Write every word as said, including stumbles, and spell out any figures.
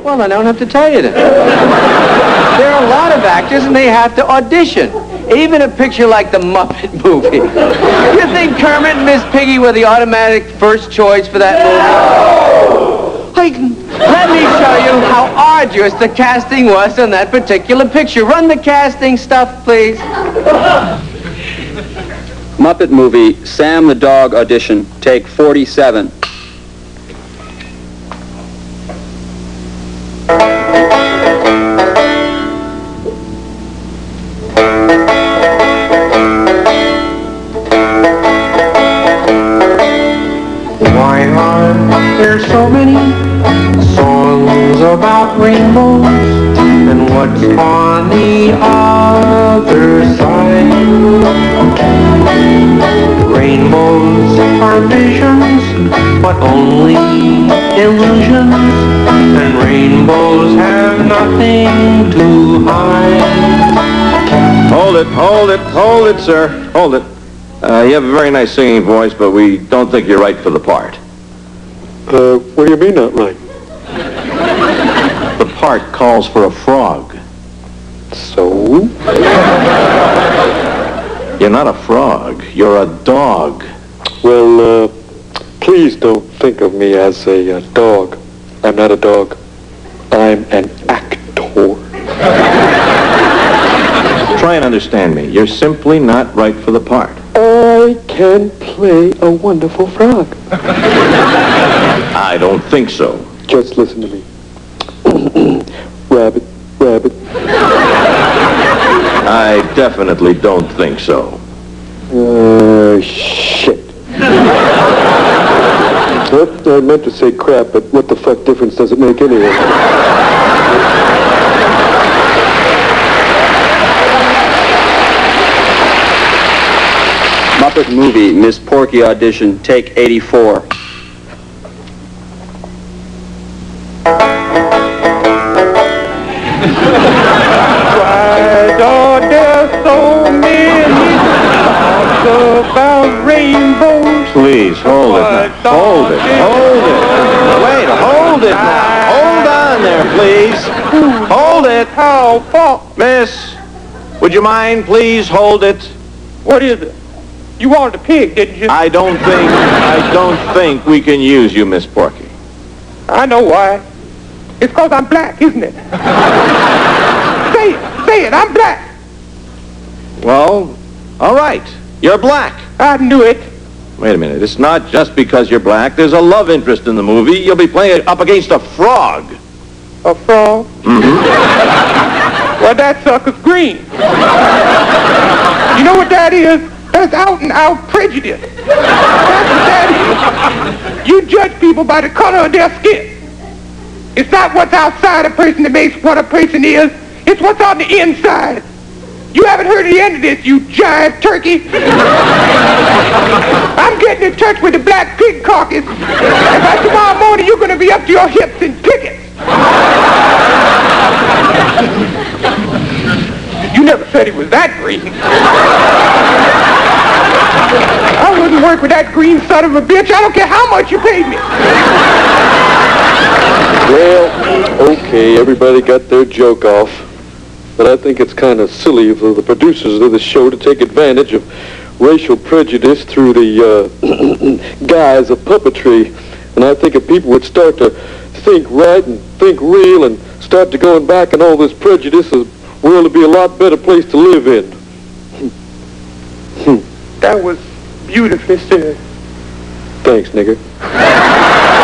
Well, I don't have to tell you that. There are a lot of actors, and they have to audition. Even a picture like the Muppet movie. You think Kermit and Miss Piggy were the automatic first choice for that movie? Like, let me show you how arduous the casting was on that particular picture. Run the casting stuff, please. Muppet movie, Sam the Dog audition, take forty-seven. Why are there so many songs about rainbows? And what's on the other side? Rainbows are visions, but only illusions. And rainbows have nothing to hide. Hold it, hold it, hold it, sir. Hold it. Uh, you have a very nice singing voice, but we don't think you're right for the part. Uh, what do you mean not right? The part calls for a frog. So? You're not a frog. You're a dog. Well, uh, please don't think of me as a uh, dog. I'm not a dog. I'm an actor. Try and understand me. You're simply not right for the part. I can play a wonderful frog. I don't think so. Just listen to me. Rabbit, rabbit. I definitely don't think so. Uh, shit. Well, I meant to say crap, but what the fuck difference does it make anyway? Muppet movie, Miss Porky audition, take eighty-four. Why are there so many songs about rainbows? Please, hold it now. Hold it, hold it. Wait, hold it now. Hold on there, please. Hold it. How far? Miss, would you mind, please hold it? What is it? You wanted a pig, didn't you? I don't think, I don't think we can use you, Miss Porky. I know why. It's because I'm black, isn't it? Say it, say it, I'm black. Well, all right. You're black. I knew it. Wait a minute. It's not just because you're black. There's a love interest in the movie. You'll be playing up against a frog. A frog? Mm-hmm. Well, that sucker's green. You know what that is? That's out and out prejudice. That's what that is. You judge people by the color of their skin. It's not what's outside a person that makes what a person is. It's what's on the inside. You haven't heard the end of this, you giant turkey. I'm getting in touch with the Black Pig Caucus. And by tomorrow morning, you're going to be up to your hips in pickets. You never said he was that green. I wouldn't work with that green son of a bitch. I don't care how much you paid me. Well, okay, everybody got their joke off. But I think it's kind of silly for the producers of the show to take advantage of racial prejudice through the uh, guise of puppetry. And I think if people would start to think right and think real and start to going back on all this prejudice, the world would be a lot better place to live in. That was beautifully said. Thanks, nigger.